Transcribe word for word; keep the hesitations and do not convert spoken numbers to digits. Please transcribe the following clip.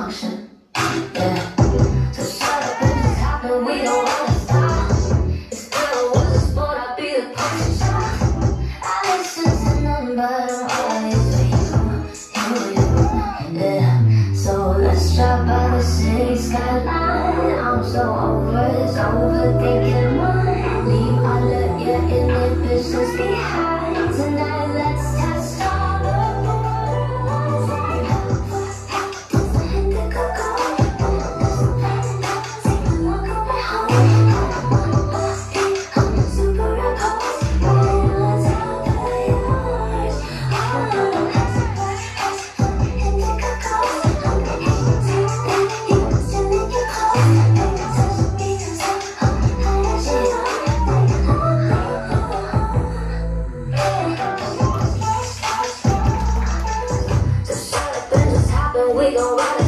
function. Yeah. So shut up and just happen. We don't wanna stop. If girl was a sport, I'd be the punching shot. I listen to nothing but I'm always with you, you, you. Yeah. So let's drop by the city skyline. I'm so over this overthinking mind. Leave all of your inhibitions behind. Tonight, let's test all of the world. Hit the coco. Take a walk away home. I'm super repulsed. Right on top of yours. Hit the coco. Still in your clothes. Touch me, touch we gon' ride it.